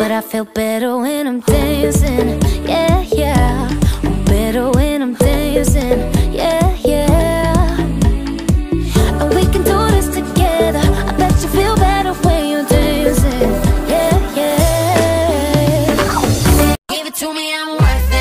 But I feel better when I'm dancing, yeah, yeah. I'm better when I'm dancing, yeah, yeah. And we can do this together. I bet you feel better when you're dancing, yeah, yeah. Give it to me, I'm worth it.